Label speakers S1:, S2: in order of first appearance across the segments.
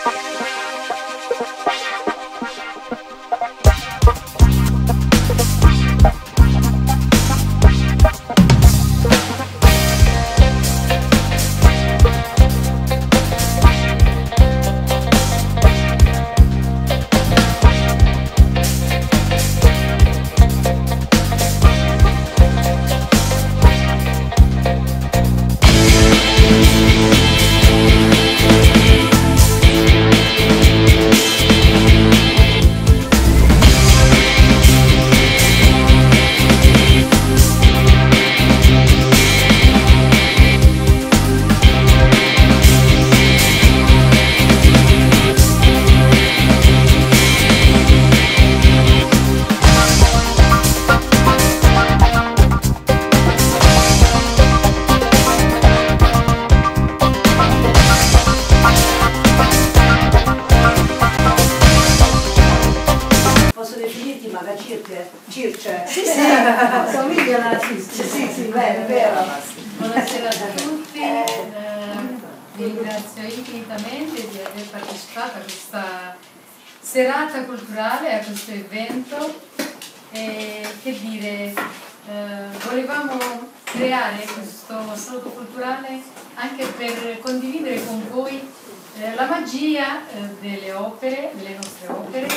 S1: Circe.
S2: Sì, sì, somiglia alla Circe.
S1: Sì, bene, vero.
S3: Buonasera a tutti, vi ringrazio infinitamente di aver partecipato a questa serata culturale, a questo evento. E che dire, volevamo creare questo saluto culturale anche per condividere con voi la magia delle opere, delle nostre opere,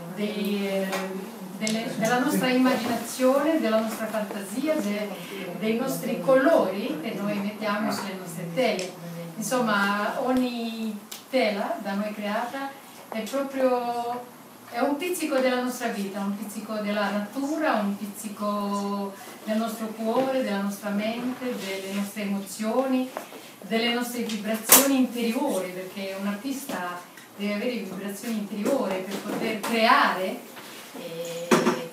S3: della nostra immaginazione, della nostra fantasia, dei nostri colori che noi mettiamo sulle nostre tele. Insomma, ogni tela da noi creata è un pizzico della nostra vita, un pizzico della natura, un pizzico del nostro cuore, della nostra mente, delle nostre emozioni, delle nostre vibrazioni interiori, perché un artista deve avere vibrazioni interiori per poter creare e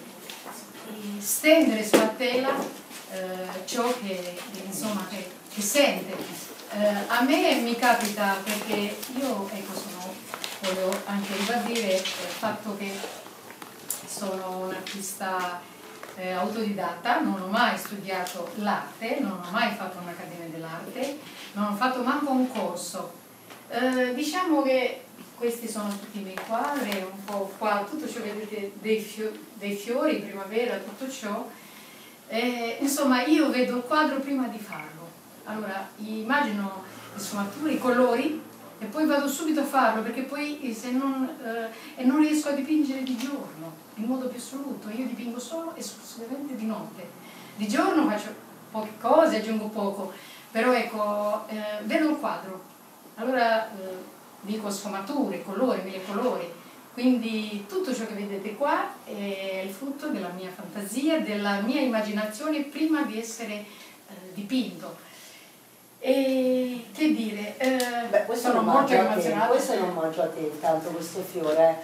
S3: stendere sulla tela ciò insomma, che sente. A me mi capita, perché io voglio anche ribadire il fatto che sono un'artista autodidatta, non ho mai studiato l'arte, non ho mai fatto un'accademia dell'arte, non ho fatto manco un corso. Diciamo che questi sono tutti i miei quadri, un po' qua, tutto ciò che vedete dei fiori, primavera, tutto ciò. Insomma, io vedo il quadro prima di farlo. Allora, immagino le sfumature, i colori, e poi vado subito a farlo, perché poi se non riesco a dipingere di giorno, in modo più assoluto. Io dipingo solo e esclusivamente di notte. Di giorno faccio poche cose, aggiungo poco, però ecco, vedo il quadro. Allora, dico sfumature, colori, mille colori, quindi tutto ciò che vedete qua è il frutto della mia fantasia, della mia immaginazione prima di essere dipinto. E che dire, sono molto emozionata.
S1: Questo è un omaggio a te, intanto, questo fiore.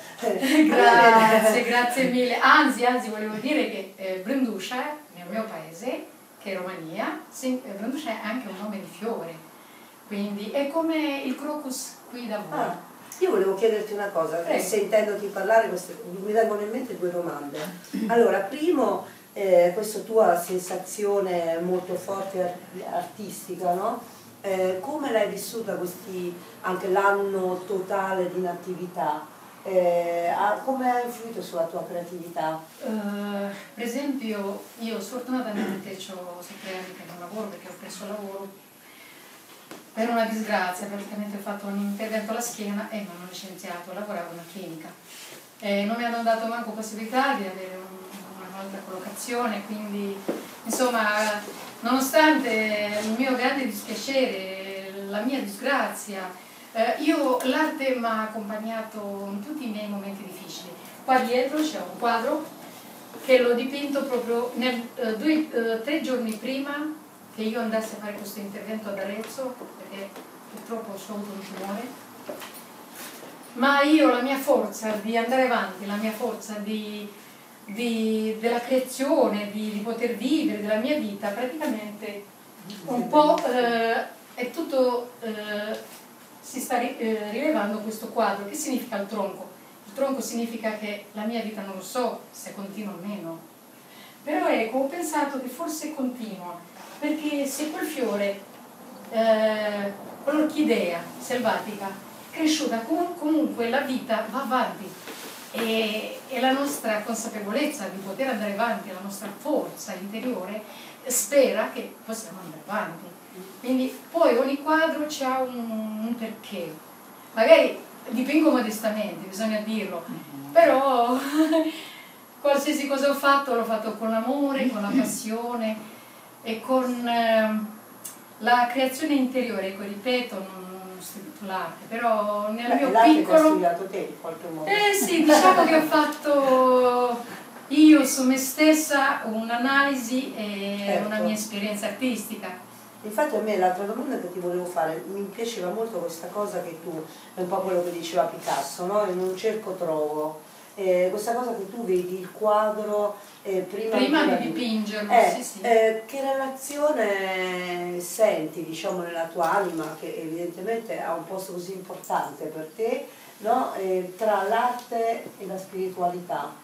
S3: Grazie mille. Anzi, volevo dire che Branduscia, nel mio paese, che è Romania, Branduscia è anche un nome di fiore. Quindi è come il crocus qui da voi.
S1: Io volevo chiederti una cosa, sentendoti parlare mi vengono in mente due domande. Allora, primo, questa tua sensazione molto forte artistica, no? Come l'hai vissuta anche l'anno totale di inattività? Come ha influito sulla tua creatività?
S3: Per esempio, io sfortunatamente ho 7 anni che non lavoro, perché ho perso il lavoro per una disgrazia. Praticamente ho fatto un intervento alla schiena e mi hanno licenziato, lavoravo in una clinica. Non mi hanno dato manco possibilità di avere un'altra collocazione, quindi insomma, nonostante il mio grande dispiacere, la mia disgrazia, l'arte mi ha accompagnato in tutti i miei momenti difficili. Qua dietro c'è un quadro che l'ho dipinto proprio 3 giorni prima che io andassi a fare questo intervento ad Arezzo, perché purtroppo ho avuto un tumore. Ma io, la mia forza di andare avanti, la mia forza della creazione, di poter vivere, della mia vita, praticamente un po' è tutto, si sta rilevando questo quadro. Che significa il tronco? Il tronco significa che la mia vita non lo so se continua o meno, però ecco, ho pensato che forse continua, perché se quel fiore, quell'orchidea selvatica, cresciuta, comunque la vita va avanti e la nostra consapevolezza di poter andare avanti, la nostra forza interiore spera che possiamo andare avanti. Quindi poi ogni quadro ha un perché. Magari dipingo modestamente, bisogna dirlo, però qualsiasi cosa ho fatto l'ho fatto con l'amore, con la passione e con la creazione interiore. Ecco, ripeto, non studio l'arte, però nel mio piccolo...
S1: L'arte che hai studiato te in qualche modo.
S3: Sì, diciamo che ho fatto io su me stessa un'analisi e
S1: Certo.
S3: una mia esperienza artistica.
S1: Infatti a me l'altra domanda che ti volevo fare, mi piaceva molto questa cosa che tu, è un po' quello che diceva Picasso, no? In un cerco trovo, questa cosa che tu vedi il quadro prima
S3: di dipingerlo, sì.
S1: Che relazione senti, diciamo, nella tua anima, che evidentemente ha un posto così importante per te, no? Tra l'arte e la spiritualità?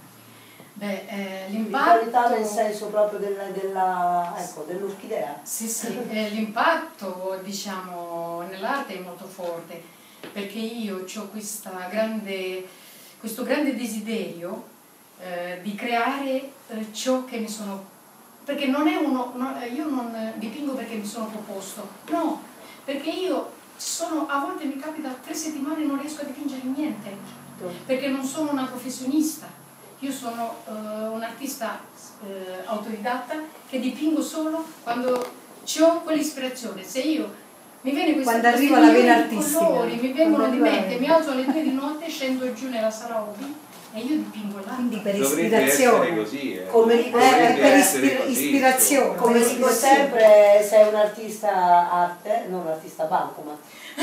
S3: L'impatto
S1: nel senso proprio dell'orchidea.
S3: Sì, l'impatto, diciamo, nell'arte è molto forte, perché io ho questo grande desiderio di creare ciò che mi sono... perché non è io non dipingo perché mi sono proposto, no, perché io a volte mi capita 3 settimane non riesco a dipingere niente, perché non sono una professionista. Io sono un artista autodidatta che dipingo solo quando ho quell'ispirazione. Se io mi viene
S2: quando arriva la vena artistica,
S3: colori mi vengono di mente, mi alzo alle 2 di notte, scendo giù nella sala hobby e io dipingo là.
S2: Quindi per
S4: Dovrebbe
S2: ispirazione.
S4: essere così,
S1: Come dico,
S2: per ispirazione.
S1: Come dico sempre, sei un artista arte, non un artista bancomat.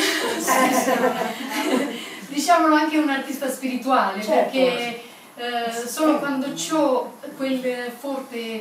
S3: Diciamolo anche un artista spirituale,
S1: certo.
S3: Perché solo quando ho quel forte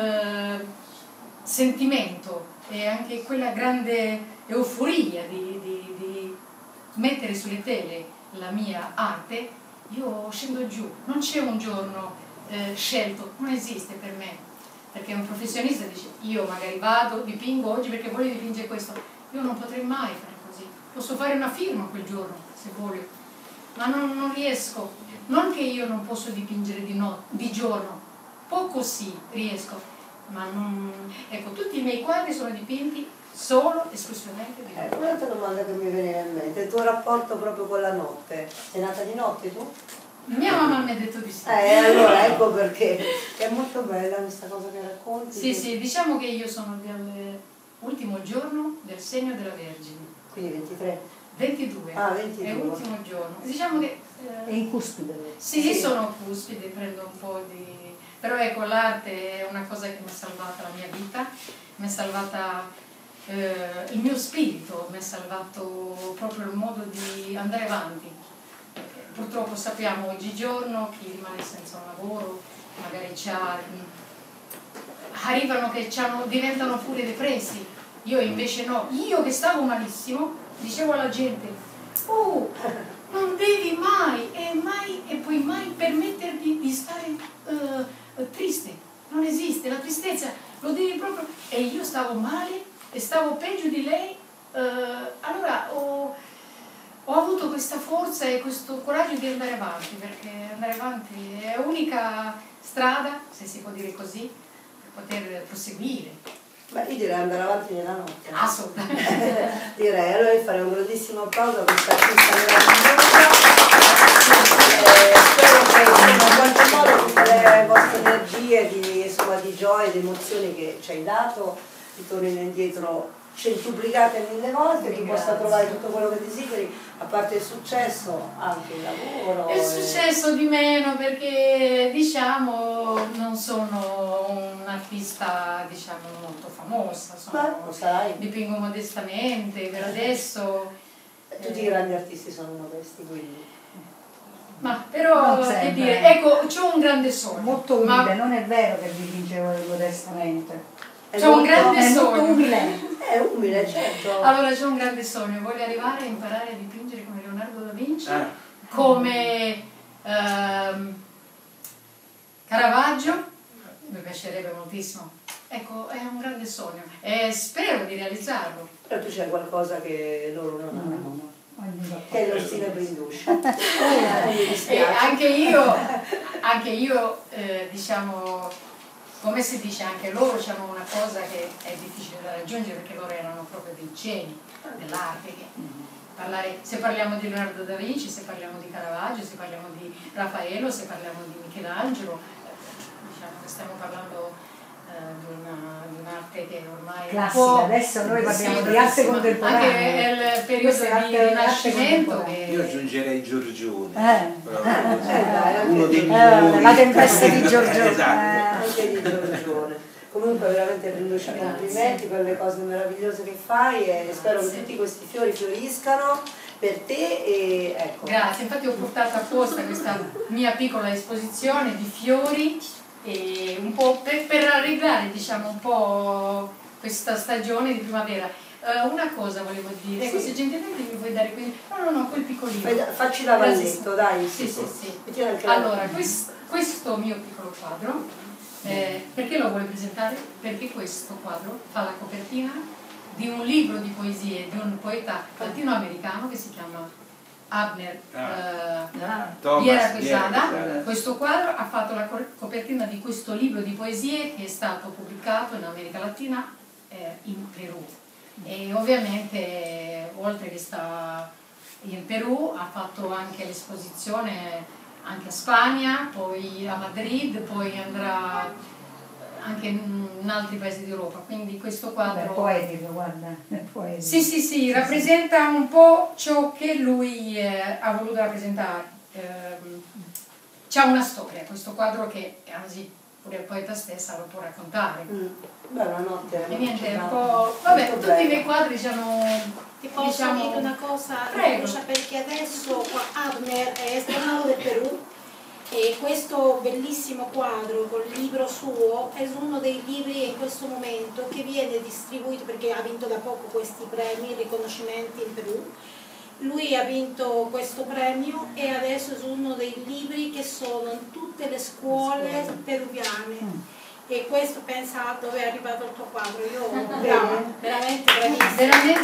S3: sentimento e anche quella grande euforia di mettere sulle tele la mia arte, io scendo giù. Non c'è un giorno scelto, non esiste per me, perché un professionista dice io magari vado, dipingo oggi perché voglio dipingere questo. Io non potrei mai fare così. Posso fare una firma quel giorno se voglio, ma non riesco. Non che io non posso dipingere di giorno, poco sì riesco, ma non... Ecco, tutti i miei quadri sono dipinti solo, esclusivamente di notte.
S1: Un'altra domanda che mi veniva in mente, il tuo rapporto proprio con la notte. Sei nata di notte tu?
S3: Mia mamma mi ha detto di sì.
S1: Allora ecco perché è molto bella questa cosa che racconti.
S3: Sì, diciamo che io sono dell'ultimo giorno del segno della Vergine.
S1: Quindi 23?
S3: 22.
S1: 22.
S3: È l'ultimo giorno. Diciamo che...
S2: È in cuspide.
S3: Sì, sono cuspide, prendo un po' di... Però ecco, l'arte è una cosa che mi ha salvata la mia vita, mi ha salvata il mio spirito, mi ha salvato proprio il modo di andare avanti. Purtroppo sappiamo oggigiorno chi rimane senza un lavoro, magari arrivano che diventano pure depressi. Io invece no, io che stavo malissimo, dicevo alla gente, oh, non devi mai e puoi mai permetterti di stare triste, non esiste, la tristezza lo devi proprio... E io stavo male e stavo peggio di lei, allora ho avuto questa forza e questo coraggio di andare avanti, perché andare avanti è l'unica strada, se si può dire così, per poter proseguire.
S1: Beh, io direi andare avanti nella notte.
S3: Assolutamente.
S1: Direi, allora io farei un grandissimo applauso a questa artista meravigliosa. Spero che in qualche modo tutte le vostre energie di gioia, di emozioni che ci hai dato ritornino indietro centuplicate 1000 volte, tu possa trovare tutto quello che desideri, a parte il successo, anche il lavoro.
S3: Il successo di meno, perché diciamo non sono un'artista diciamo molto famosa, dipingo modestamente per adesso.
S1: Tutti i grandi artisti sono modesti, quindi.
S3: Ma però che dire, ecco, c'ho un grande sogno.
S2: Molto umile, non è vero che dipingevo modestamente.
S3: C'ho un grande sogno.
S2: Molto umile.
S1: È umile, certo.
S3: Allora c'ho un grande sogno, voglio arrivare a imparare a dipingere come Leonardo da Vinci, come Caravaggio, mi piacerebbe moltissimo. Ecco, è un grande sogno e spero di realizzarlo.
S1: Però tu c'hai qualcosa che loro non hanno. che è lo stile Brinduscia.
S3: E anche io diciamo, come si dice, anche loro hanno una cosa che è difficile da raggiungere, perché loro erano proprio dei geni dell'arte. Se parliamo di Leonardo da Vinci, se parliamo di Caravaggio, se parliamo di Raffaello, se parliamo di Michelangelo, diciamo che stiamo parlando di un'arte che ormai
S2: classica. Adesso noi parliamo di arte contemporanea,
S3: anche il periodo di Rinascimento
S4: io aggiungerei Giorgione,
S1: uno dei
S2: migliori, la tempesta di Giorgione.
S4: Esatto.
S1: Anche di Giorgione. Comunque veramente Brinduscia, complimenti per le cose meravigliose che fai e spero che tutti questi fiori fioriscano per te e ecco.
S3: Grazie, infatti ho portato apposta questa mia piccola esposizione di fiori e un po' per rallegrare, diciamo, un po' questa stagione di primavera. Una cosa volevo dire, ecco, se gentilmente mi vuoi dare quel piccolino.
S1: Facci l'avalletto, dai.
S3: Sì. Allora, questo mio piccolo quadro, perché lo vuole presentare? Perché questo quadro fa la copertina di un libro di poesie di un poeta latinoamericano che si chiama Abner Viera Quesada. Questo quadro ha fatto la copertina di questo libro di poesie che è stato pubblicato in America Latina, in Perù, e ovviamente oltre che sta in Perù ha fatto anche l'esposizione anche a Spagna, poi a Madrid, poi andrà anche in altri paesi d'Europa, quindi questo quadro
S2: è poetico, guarda, è poetico.
S3: Sì, rappresenta un po' ciò che lui ha voluto rappresentare. C'ha una storia questo quadro che anzi pure il poeta stessa lo può raccontare.
S1: Buonanotte.
S3: E niente, un po'. Vabbè, tutti i miei quadri hanno.
S5: Ti posso dire una cosa?
S3: Prego.
S5: Perché adesso Abner è tornato del Perù e questo bellissimo quadro col libro suo è uno dei libri in questo momento che viene distribuito, perché ha vinto da poco questi premi, riconoscimenti in Perù. Lui ha vinto questo premio e adesso è uno dei libri che sono in tutte le scuole peruviane. E questo pensa dove è arrivato il tuo quadro. Io brava, veramente bravissima.
S3: Veramente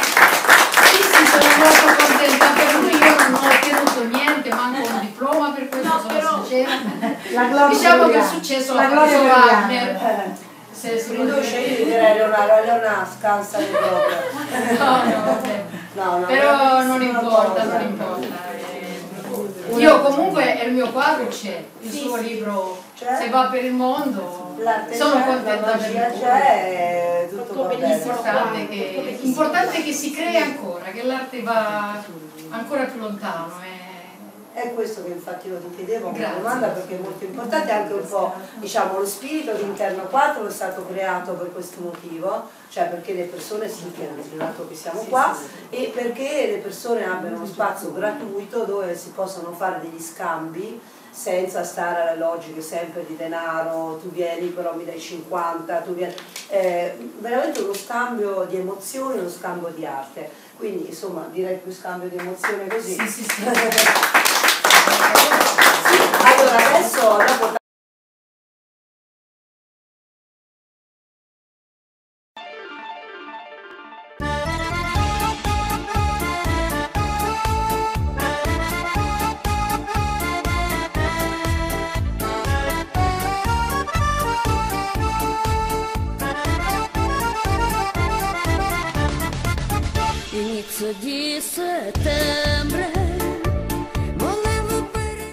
S3: sì, sono molto contenta per lui, io non ho ottenuto niente, manco un diploma per questo,
S5: no,
S3: sono sincera.
S5: Diciamo
S3: che è successo la cosa Wagner. Se si
S1: Brinduscia, io direi Leonardo scansa le proprie.
S3: No, vabbè.
S1: No,
S3: però non importa. Io comunque il mio quadro c'è, il suo libro Se va per il mondo, sono contenta per lui.
S1: C'è tutto
S3: bellissimo, importante che si crea ancora, che l'arte va ancora più lontano.
S1: È questo che infatti io ti chiedevo una domanda, perché è molto importante anche un po', diciamo, lo spirito di Interno 4 è stato creato per questo motivo, cioè perché le persone si impiegano, dato che siamo qua, e perché le persone abbiano uno spazio gratuito dove si possano fare degli scambi senza stare alle logiche sempre di denaro, tu vieni però mi dai 50, tu vieni, veramente uno scambio di emozioni, uno scambio di arte, quindi insomma direi più scambio di emozioni così.
S3: Sì.
S1: Allora adesso dopo
S6: inizio di settembre volevo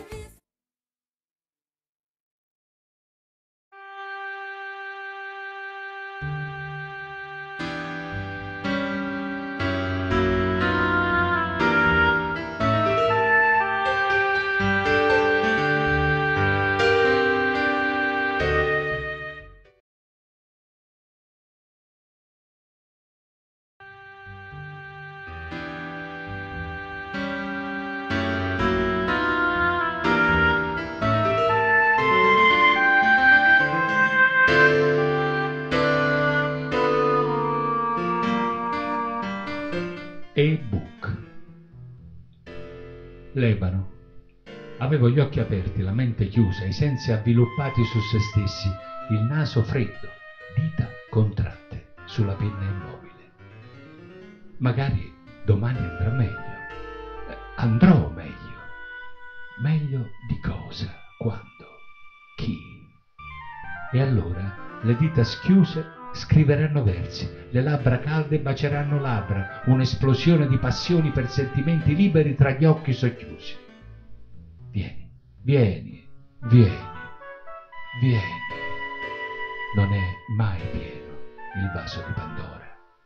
S7: E-book. Lebano. Avevo gli occhi aperti, la mente chiusa, i sensi avviluppati su se stessi, il naso freddo, dita contratte sulla penna immobile. Magari domani andrà meglio. andrò meglio. Meglio di cosa? Quando? Chi? E allora le dita schiuse scriveranno versi, le labbra calde baceranno labbra, un'esplosione di passioni per sentimenti liberi tra gli occhi socchiusi. Vieni, vieni, vieni, vieni. Non è mai pieno il vaso di Pandora.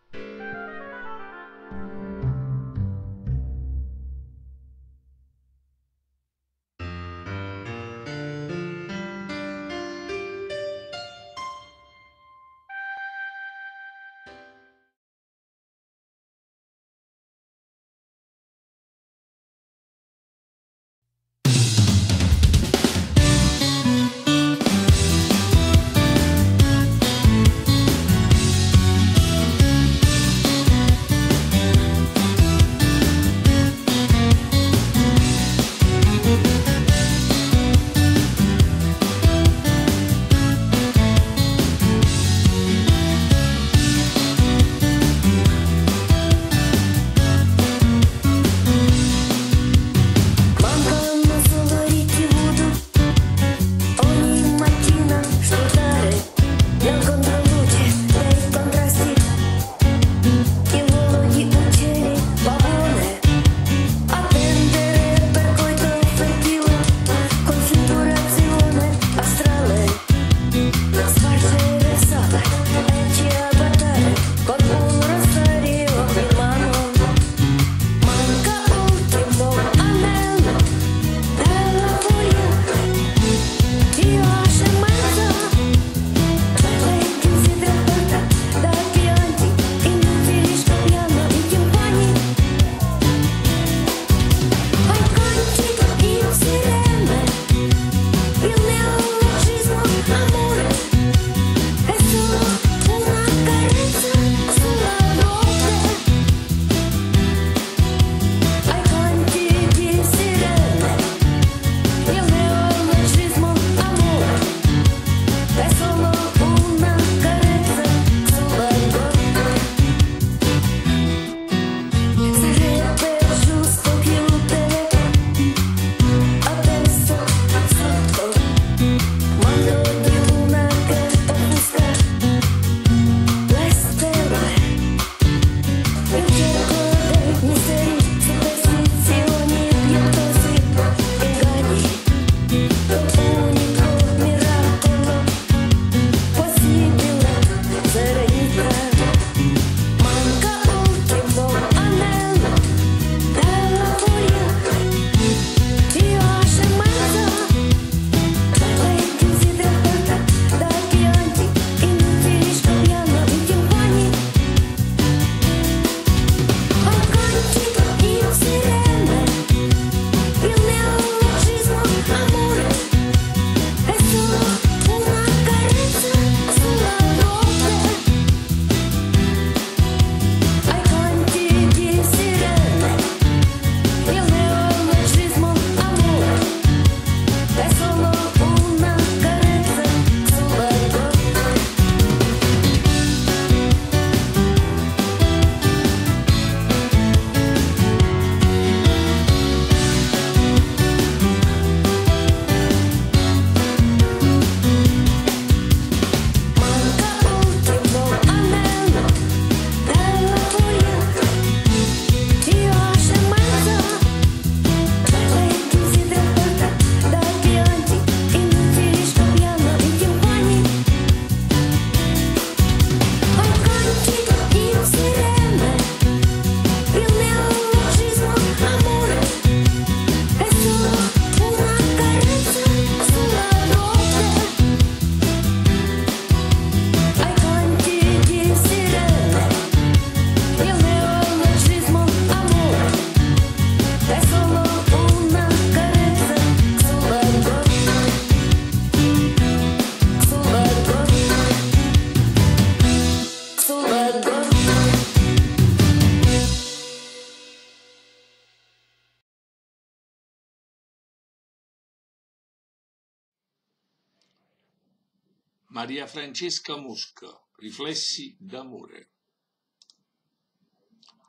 S8: Maria Francesca Mosca, Riflessi d'amore.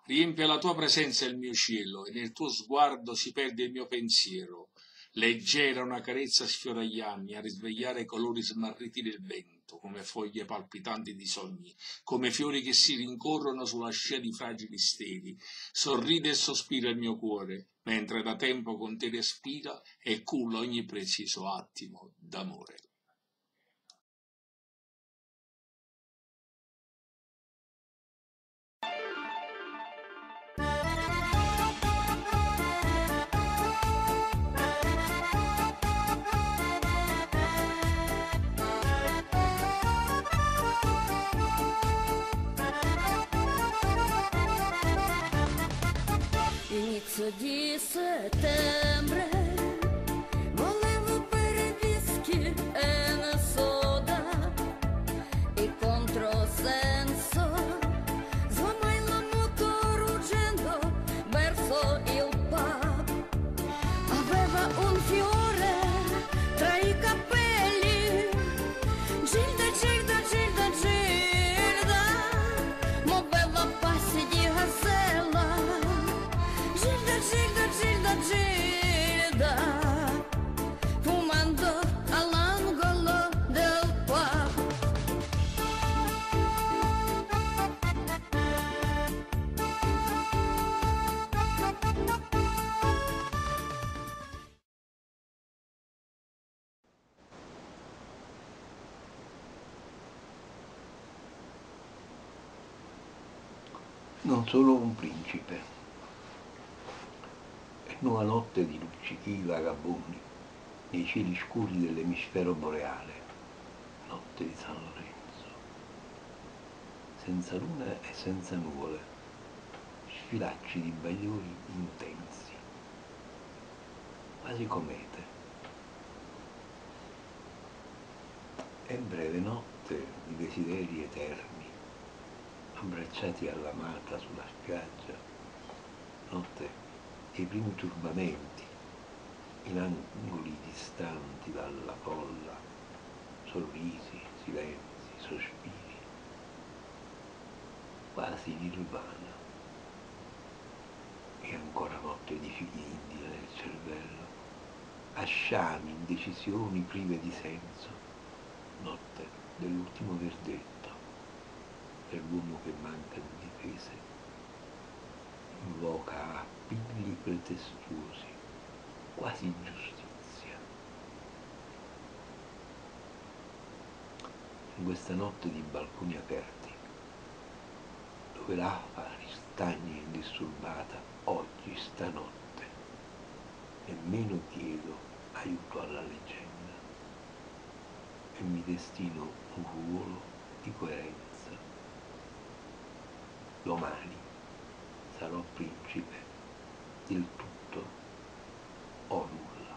S8: Riempie la tua presenza il mio cielo, e nel tuo sguardo si perde il mio pensiero. Leggera una carezza sfiora gli anni, a risvegliare i colori smarriti del vento, come foglie palpitanti di sogni, come fiori che si rincorrono sulla scia di fragili steli. Sorride e sospira il mio cuore, mentre da tempo con te respira e culla ogni preciso attimo d'amore.
S6: Inizio di settembre, volevo bere whisky e una soda, il controsenso slamai la moto ruggendo verso il pub. Aveva un fiore tra i capelli, Gilda, Gilda, Gilda, Gilda, muoveva passi di Hasella. Gilda, Gilda, Gilda, Gilda, fumando all'angolo del pub.
S9: Non sono un principe. È nuova notte di luccichi vagabondi nei cieli scuri dell'emisfero boreale, notte di San Lorenzo, senza luna e senza nuvole, sfilacci di bagliori intensi, quasi comete. È breve notte di desideri eterni, abbracciati all'amata sulla spiaggia, notte dei primi turbamenti, in angoli distanti dalla folla, sorrisi, silenzi, sospiri, quasi nirvana. E ancora notte di figli d'India nel cervello, asciami, indecisioni prive di senso, notte dell'ultimo verdetto per l'uomo che manca di difese, invoca appigli pretestuosi, quasi giustizia. In questa notte di balconi aperti, dove l'afa ristagna indisturbata, oggi, stanotte, nemmeno chiedo aiuto alla leggenda e mi destino un ruolo di coerenza. Domani sarò principe del tutto o nulla.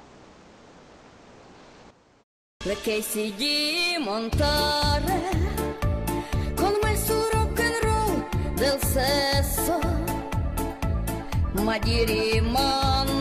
S6: Le Casey di montare con me su rock and roll del sesso, ma di rimandare